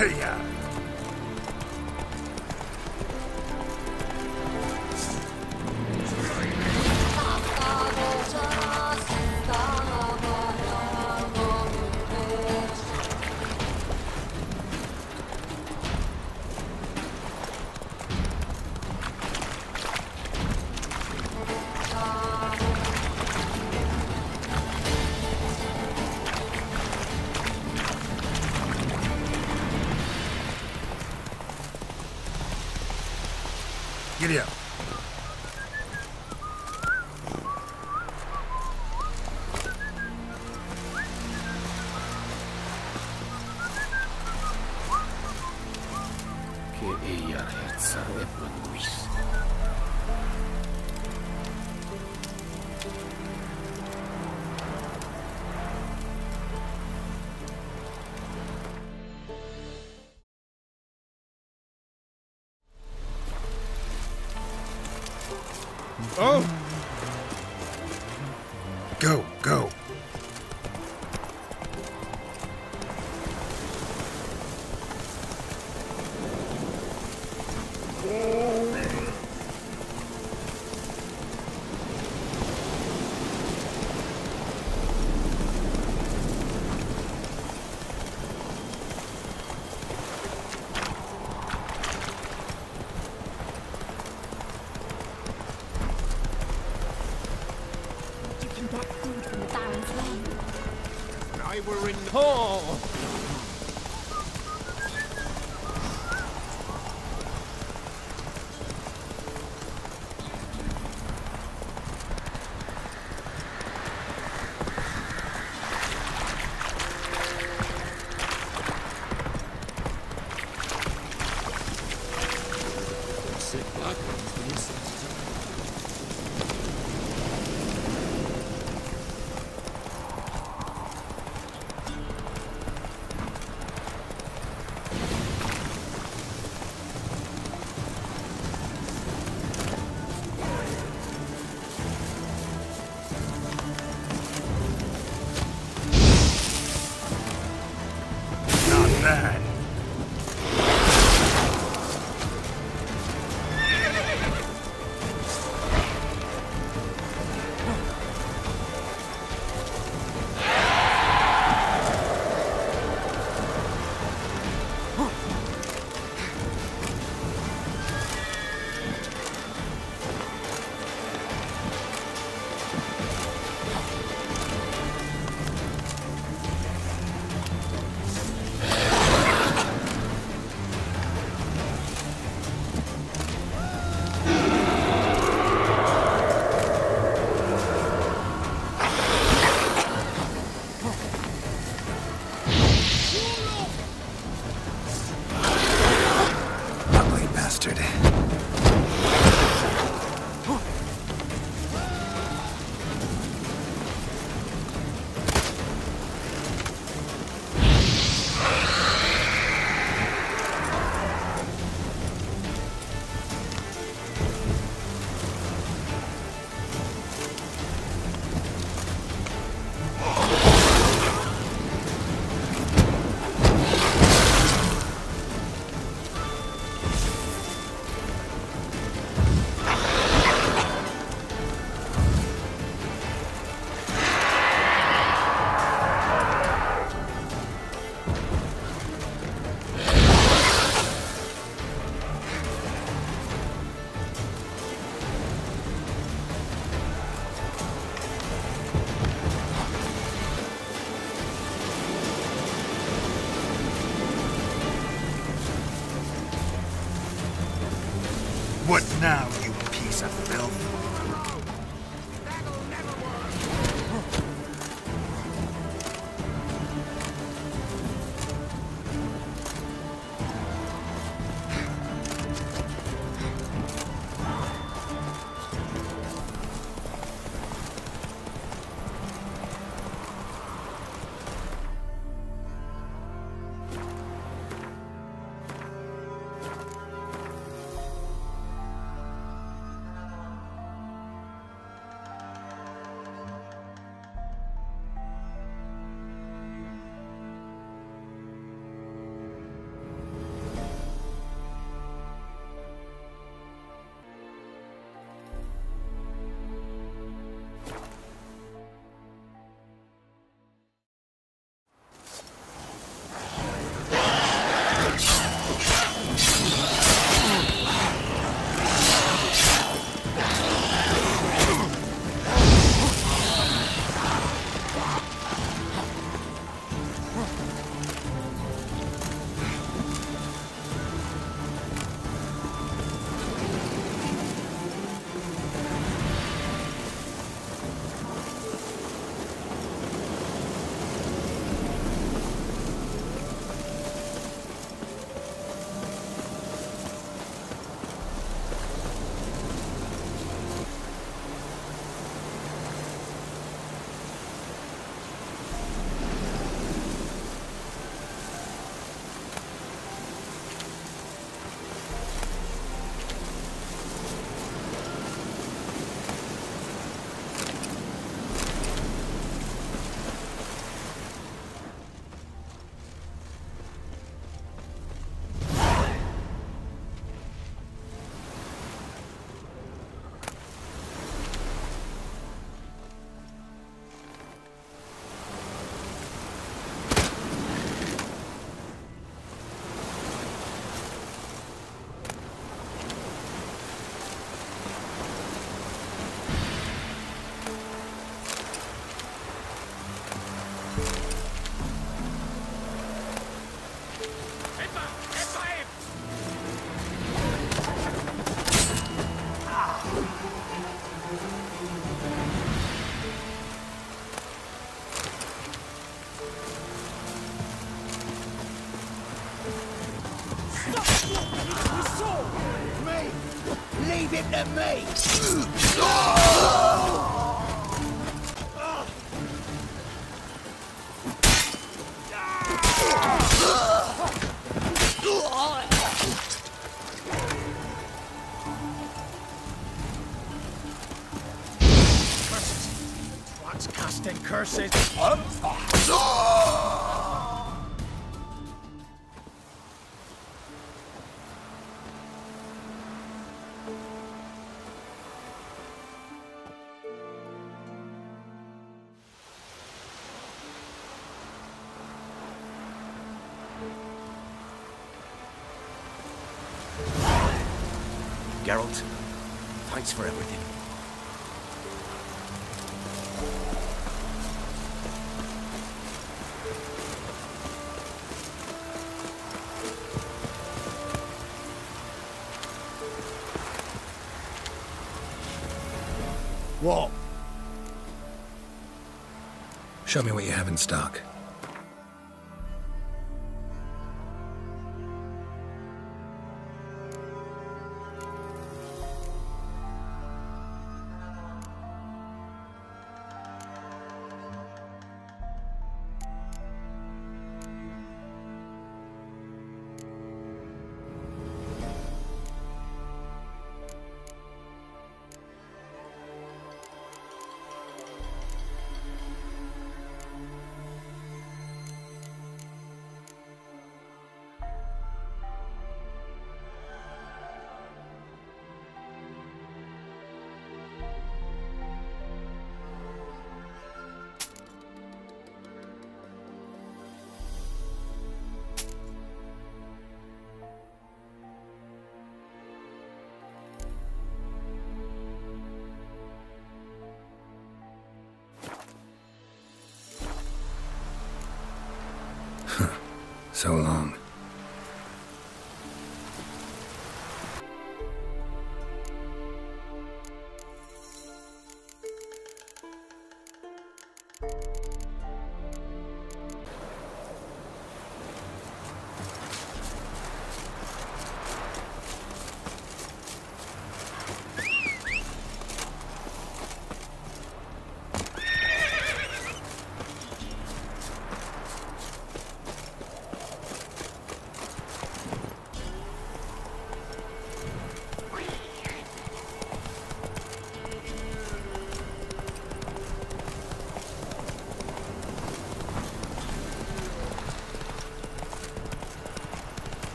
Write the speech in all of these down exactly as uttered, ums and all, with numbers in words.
Hey-ya! Giddy up. Che ella ragazza è bellissima. Oh! Go, go. I were in hall. Sick black ones, the insects. Not bad. Ugly bastard. What now, you piece of filth? me! What's casting curses? Geralt, thanks for everything. What? Show me what you have in stock. So long.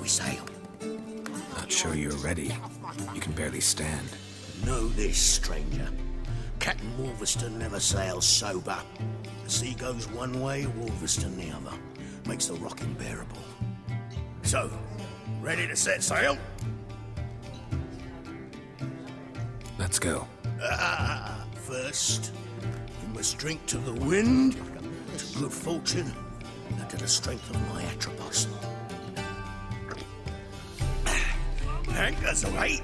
we sail? Not sure you're ready. You can barely stand. Know this, stranger. Captain Wolverston never sails sober. The sea goes one way, Wolverston the other. Makes the rocking bearable. So, ready to set sail? Let's go. Ah, first, you must drink to the wind, to good fortune, and to the strength of my Atropos. Anchors away.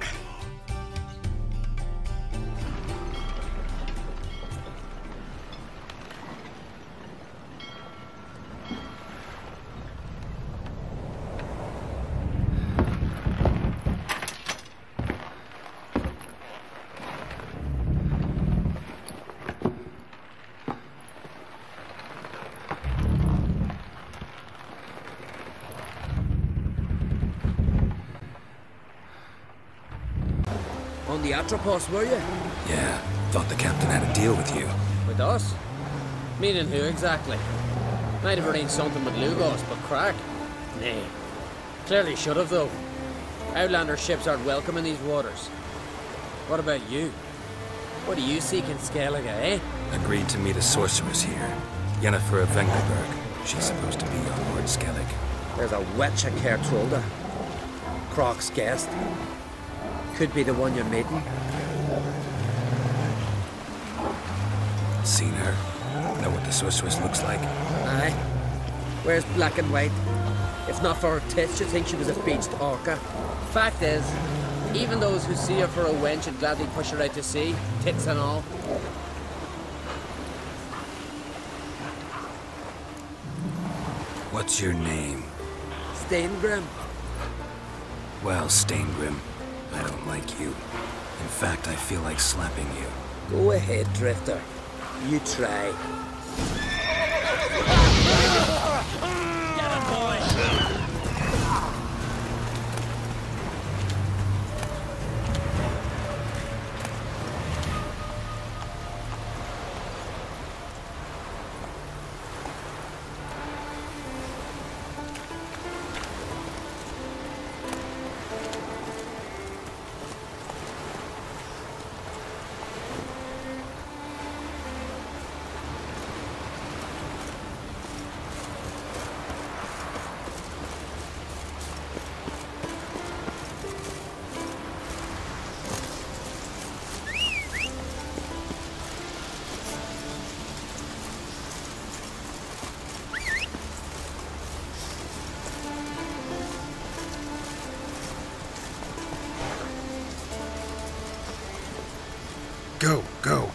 On the Atropos, were you? Yeah, thought the captain had a deal with you. With us? Meaning who exactly? Might have arranged something with Lugos, but crack? Nay. Clearly should have, though. Outlander ships aren't welcome in these waters. What about you? What do you seek in Skellige, eh? Agreed to meet a sorceress here. Yennefer of Vengerberg. She's supposed to be on board Skellige. There's a witch at Kertrolda. Croc's guest. Could be the one you're meeting. Seen her? Know what the sorceress looks like? Aye. Wears black and white. If not for her tits, you'd think she was a beached orca. Fact is, even those who see her for a wench would gladly push her out to sea, tits and all. What's your name? Steingrim. Well, Steingrim, I don't like you. In fact, I feel like slapping you. Go ahead, Drifter. You try. Get him, boy! Go, go.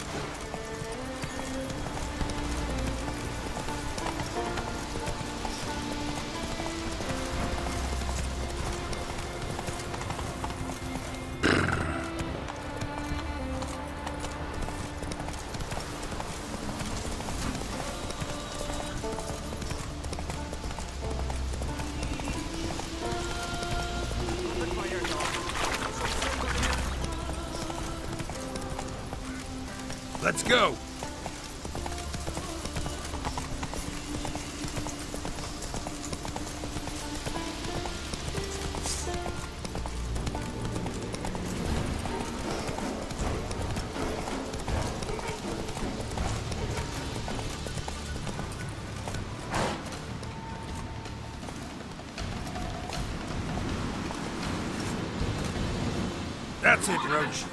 Let's go! That's it, Roach.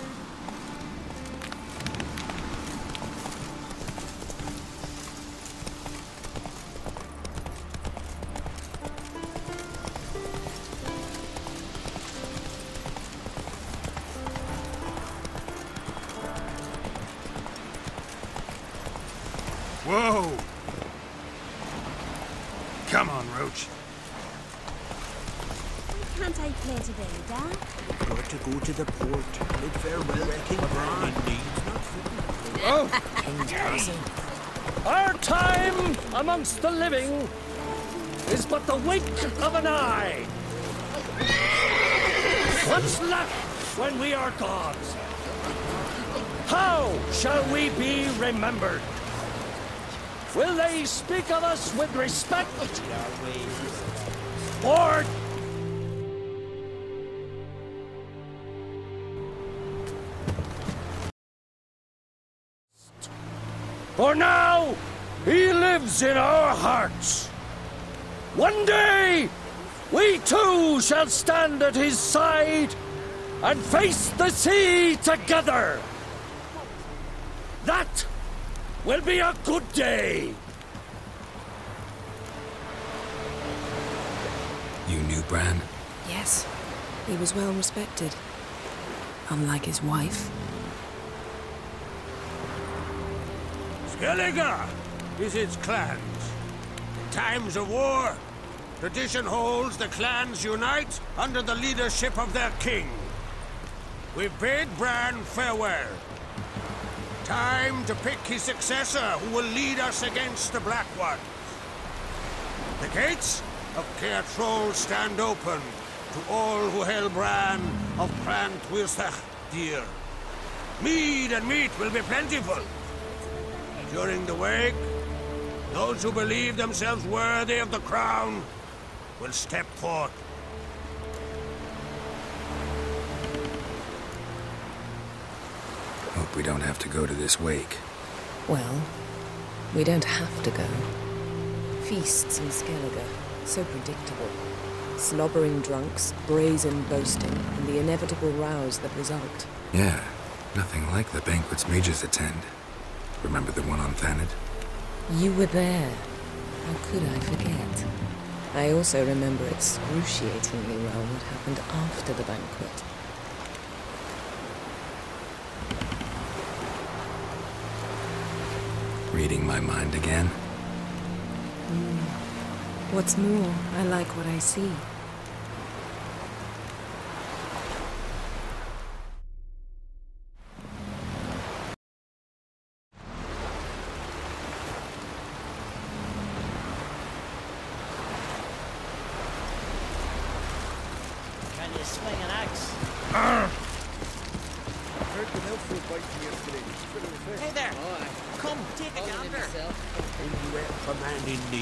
Whoa! Come on, Roach. Why can't I play today, Dad? Got to go to the port. Bid farewell to King Brian. Oh! King's passing. Our time amongst the living is but the wink of an eye. What's left when we are gods? How shall we be remembered? Will they speak of us with respect? Or For now, he lives in our hearts. One day, we too shall stand at his side and face the sea together. That will be a good day. You knew Bran? Yes, he was well respected. Unlike his wife. Skellige is its clans. In times of war, tradition holds the clans unite under the leadership of their king. We bid Bran farewell. Time to pick his successor who will lead us against the Black Ones. The gates of Caer Troll stand open to all who held Bran of Clan Twisach dear. Mead and meat will be plentiful. During the wake, those who believe themselves worthy of the crown will step forth. Hope we don't have to go to this wake. Well, we don't have to go. Feasts in Skellige, so predictable. Slobbering drunks, brazen boasting, and the inevitable rows that result. Yeah, nothing like the banquets mages attend. Remember the one on Thanedd? You were there. How could I forget? I also remember excruciatingly well what happened after the banquet. Reading my mind again? Mm. What's more, I like what I see. Can you swing an axe? Hey there! Come, take a gander. Command in need.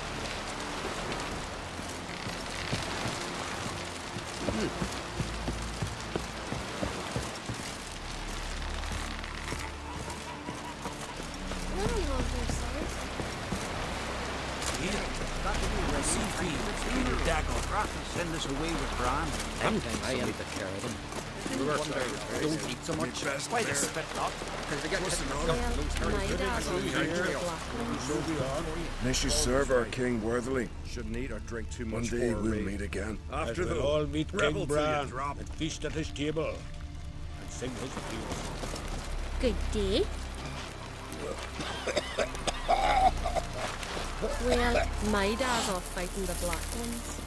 Send us away with Bran. Sometimes I am the care of them. We wonder, don't eat so much. Why they spit up? Because they get May she serve our king worthily. Shouldn't eat or drink too much. One day we'll meet again. After the all meet King Bran and feast at his table and sing his peace. Good day. Well, my dad's off fighting the Black Ones.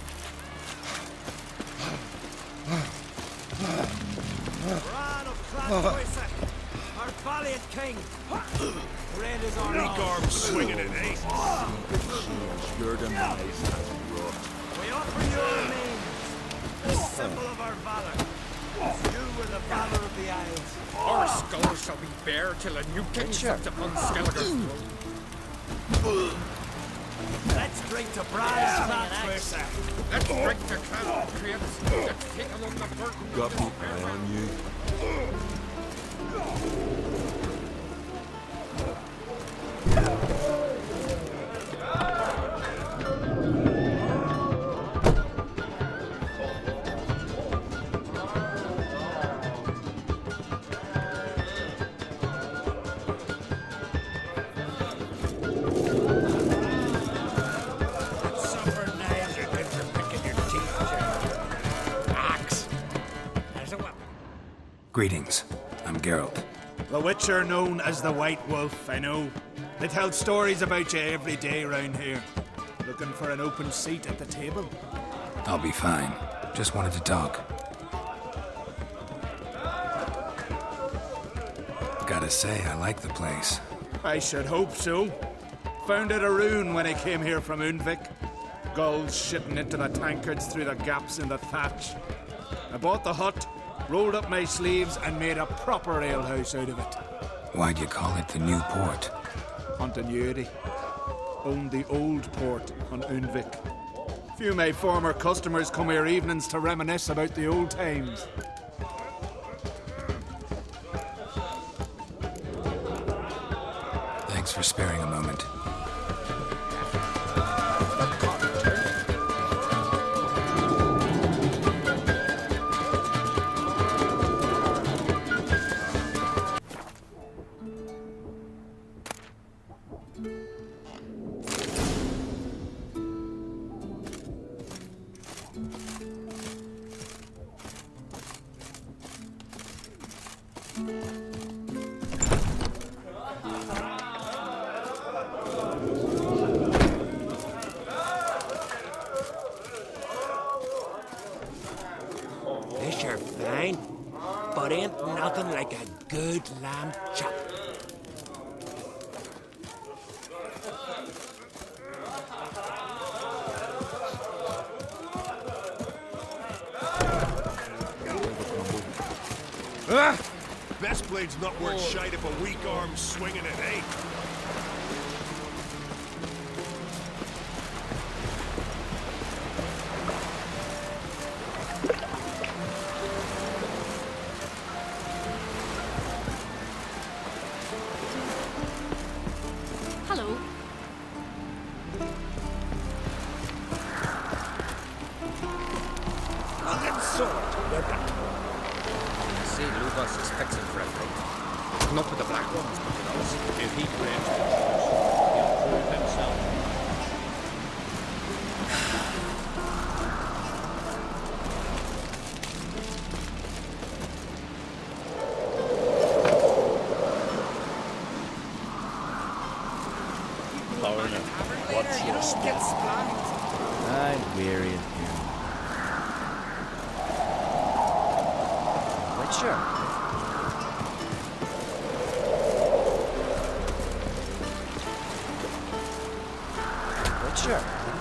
Bran of Clan Twisach, our valiant king. Red is our Garb swinging it, eh? Your demise has wrought. We offer your remains, the symbol of our valor. You were the valor of the Isles. Our skulls shall be bare till a new king steps upon Skellige's throne. Let's drink to Bran's Clan Twisach. Let's drink to Clan Creates. Let's take along the burden. Got the eye on you. Greetings. I'm Geralt. The Witcher known as the White Wolf, I know. They tell stories about you every day round here. Looking for an open seat at the table? I'll be fine. Just wanted to talk. Gotta say, I like the place. I should hope so. Found it a ruin when I came here from Undvik. Gulls shitting into the tankards through the gaps in the thatch. I bought the hut, rolled up my sleeves, and made a proper alehouse out of it. Why'd you call it the New Port? Continuity. Owned the old port on Undvik. Few of my former customers come here evenings to reminisce about the old times. Thanks Thanks for sparing a moment. This are fine, but ain't nothing like a good lamb chop. Ah! Best blade's not worth shite if a weak arm's swinging it, eh? Hello. Fucking sword, you're back. See, Lugos suspects him for a fight. Not with the black ones, but with us. If he claims to he'll prove himself. Lorna, what's your spell? I'm weary of hearing. Witcher? Witcher?